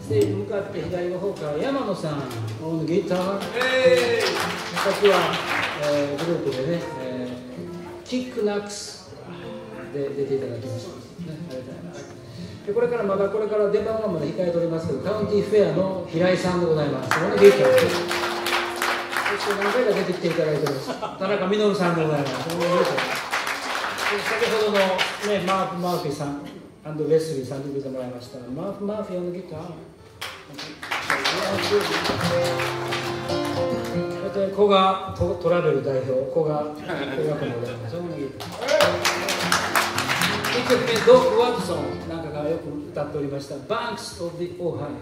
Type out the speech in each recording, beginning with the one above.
ステージ向かって左の方から山野さん、ギター、さっきは、グループでね、キックナックスで出ていただきました、ね、ありがとうございます。でこれからまだこれから出番がまだ控えておりますけど、カウンティーフェアの平井さんでございます。ギター、そして何回か出てきていただいております。田中稔さんでございます。先ほどの、ね、マーク・マーフィーさん、ウェスリーさんに出てもらいました。マーク・マーフィーのギター。そして古賀トラベル代表、古賀君でございます。1曲目、ドッグ・ワトソンなんかがよく歌っておりました。Banks of the Ohio。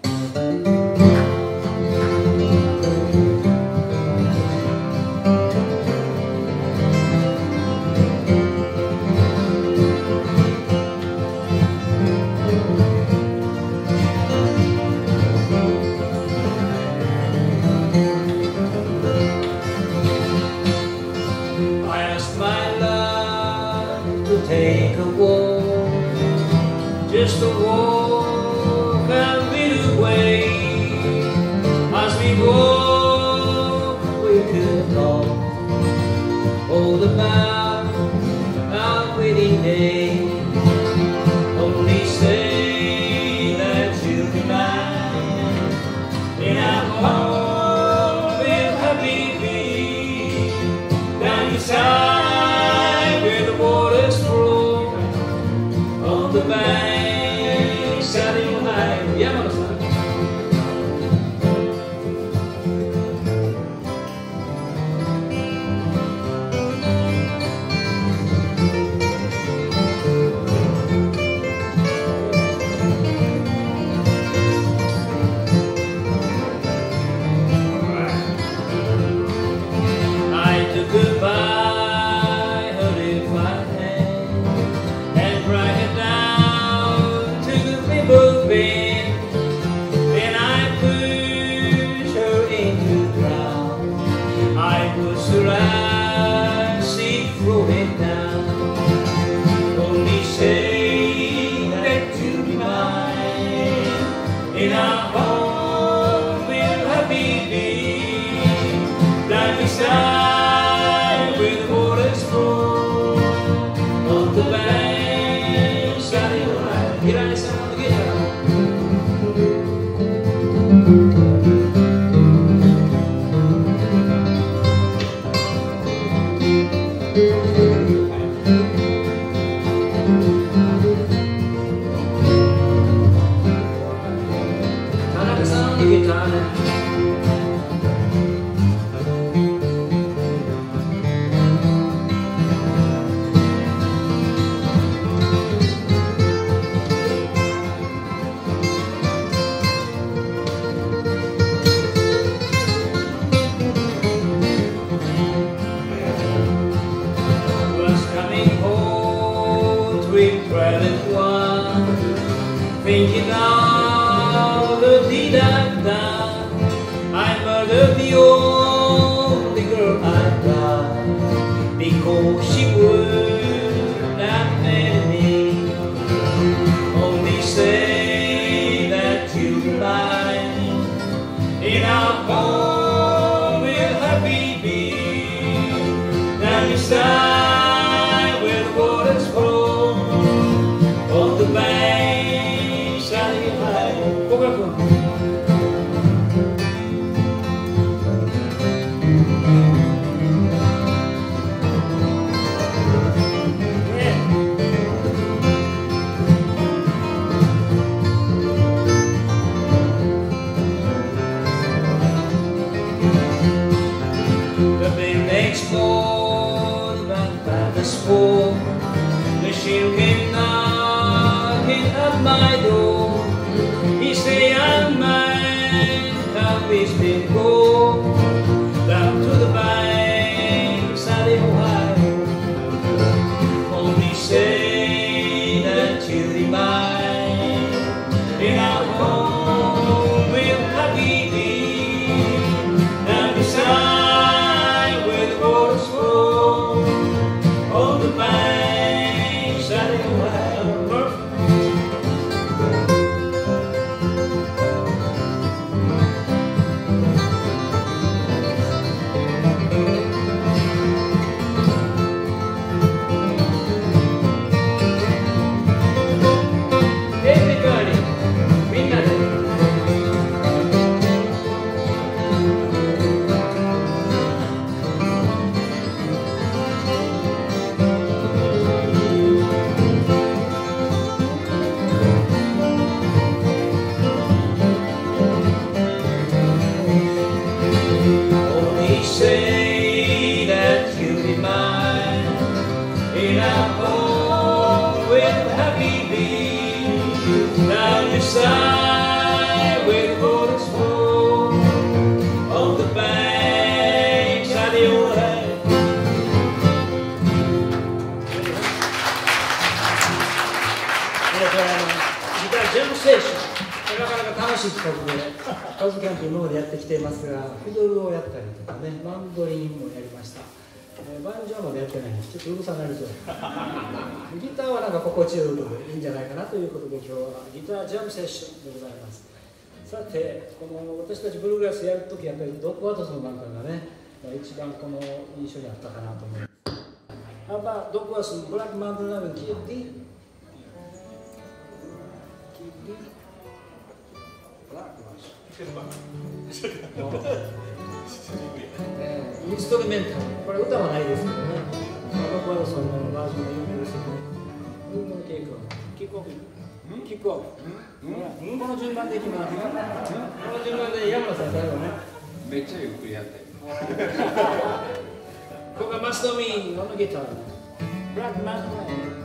Take a walk, just a walk a little way. As we walk, we could talk all about our wedding day. Only say that you'll be mine, and I'm home with happy feet down inside where the water's the banks of the Ohio. Yamano-san. I took goodbye. Then I pushed her into the ground. I was around, see rolling down. Only say that you'll be mine, and I'm home with happy feet down beside where the waters flow on the banks of the Ohio. Here I sound the guitar. Tanaka-san on the guitar. Thinking of the deed I've done, I murdered the only girl I've got, because she would not marry me. Only say that you're mine, and I'll home with happy feet down beside where the waters flow on the bank. The very next morning, right by the spore, the sheriff came knocking at my door. He say I'm mine, come with me, go down to the banks of the Ohio. Only say that you'll be mine, and I'll home with happy feet down beside where the waters flow on the banks of the Ohio. 楽しい企画でカズキャンプ今までやってきていますが、フィドルをやったりとかね、マンドリンもやりました。バンジョーまでやってないんでちょっとうるさなりそう。ギターはなんか心地よいことでいいんじゃないかなということで、今日はギタージャムセッションでございます。さて、この私たちブルーグラスやるとき、やっぱりドッグワトソンなんかがね、一番この印象にあったかなと思います。How about Doc Watson, Black Mountain Lemon, Key D? Key D? Black Watson. インストルメンタル、これ歌はないですけどね。ドッグワトソンのバージョンが有名ですよね。キックオフ。キックオフ。この順番でいきます。この順番で山野さん最後ね。 めっちゃゆっくりやって。 ここがマストミーのギター。ブラックマウンテン。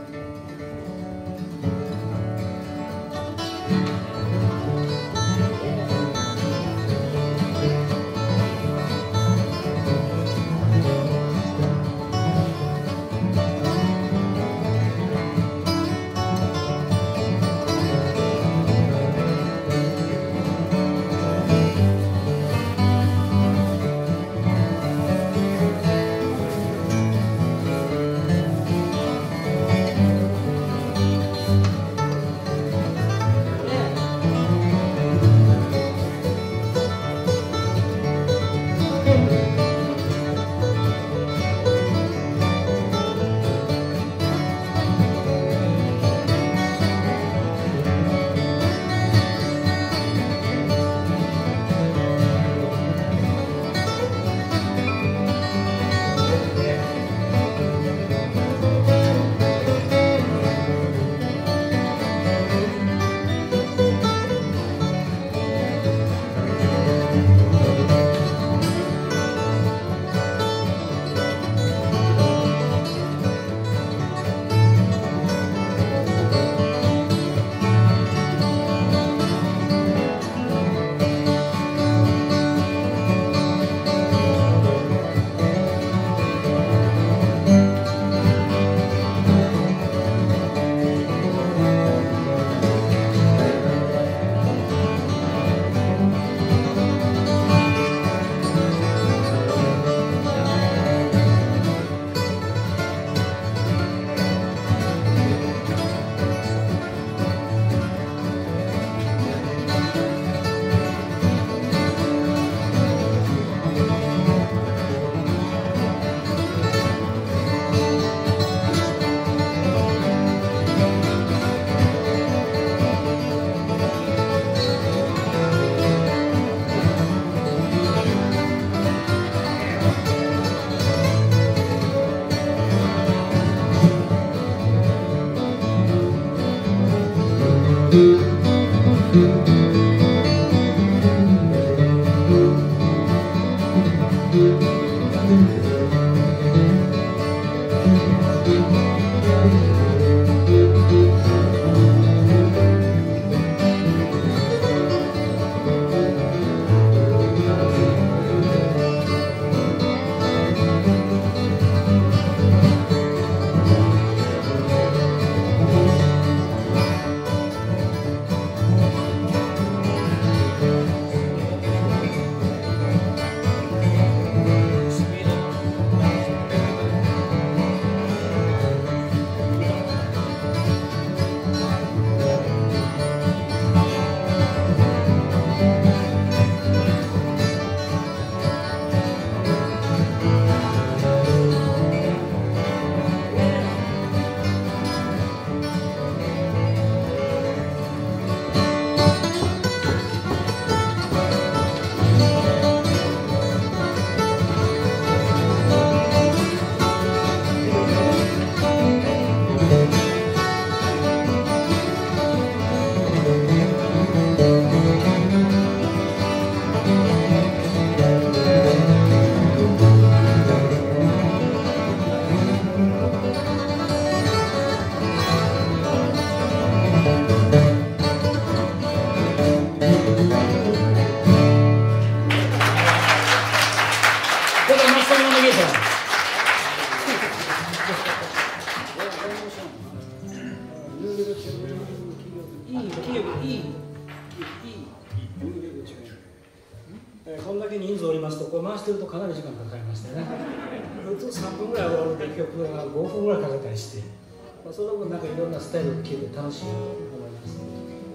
こんだけ人数おりますと、こう回してるとかなり時間かかりましてね、普通3分ぐらい終わる出曲が5分ぐらいかけたりして、その分なんかいろんなスタイルを聴いて楽しいなと思います。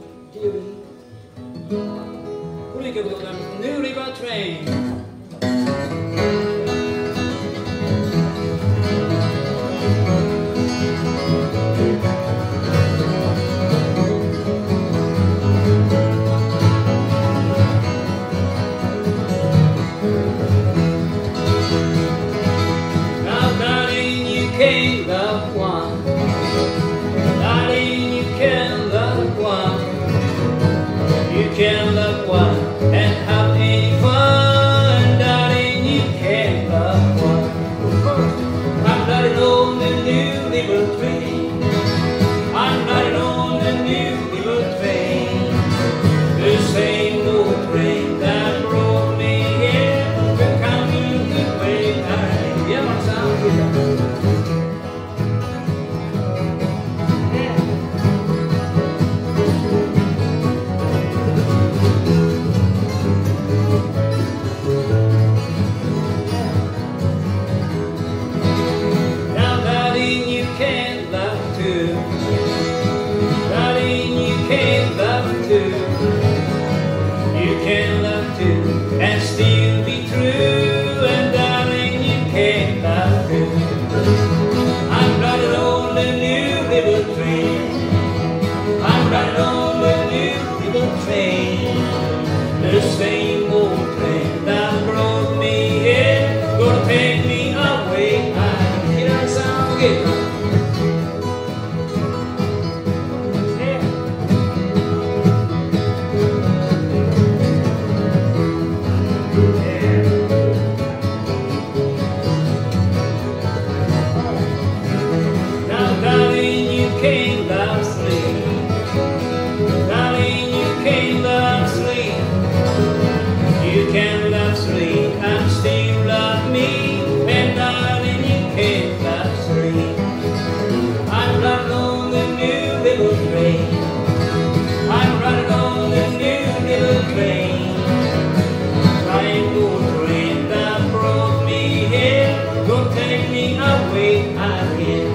古い曲でございます。New River Train。 Can love one and have any fun, darling. You can love one. I'm riding on the new river train. I'm riding on the new river train. The same old train that brought me here to come to the way I am. My sound good. You can love too, and still be true, and darling, you can love too. I'm riding on the new river train. I'm riding on the new river train. The same old train that brought me here, gonna take me away. I hear that sound again. And still love me, and darling, you can't love free. I'm riding on the new river train. I'm riding on the new river train. Trying to train that brought me here, gonna take me away again.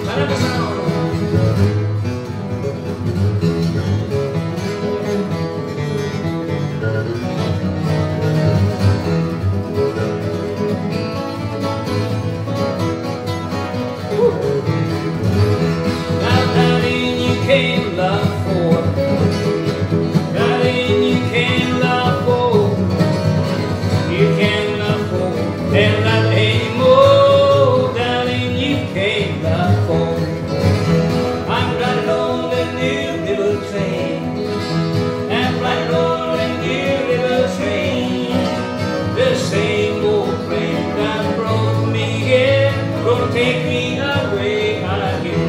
And not anymore, darling, you can't love for. I'm riding on the new river train. I'm riding on the new river train. The same old train that brought me here, gonna take me away again.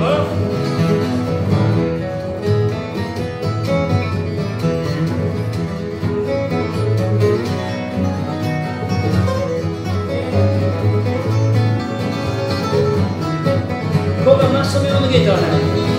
Massimo on the guitar now.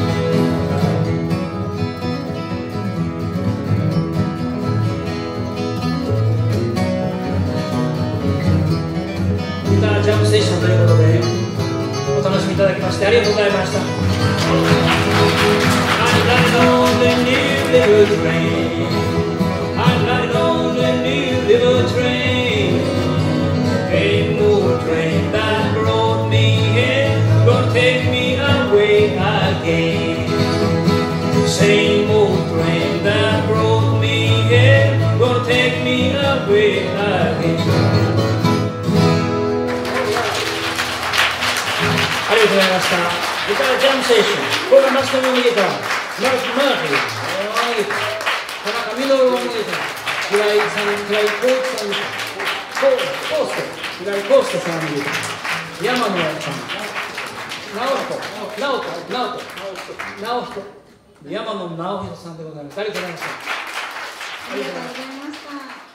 Guitar jam session ということでお楽しみいただきましてありがとうございました。I'm riding on the new river train. I'm riding on the new river train. A more train that brought me here, gonna take me away again. Same old train that brought me here, gonna take me away again. ありがとうございました。ギタージャムセーション。これがマスコミのギター。マーク・マーフィー。田中稔のギター。平井浩一さんのギター。平井康介さんのギター。山野さん。直人山野直人さんでございます。ありがとうございました。 ありがとうございました。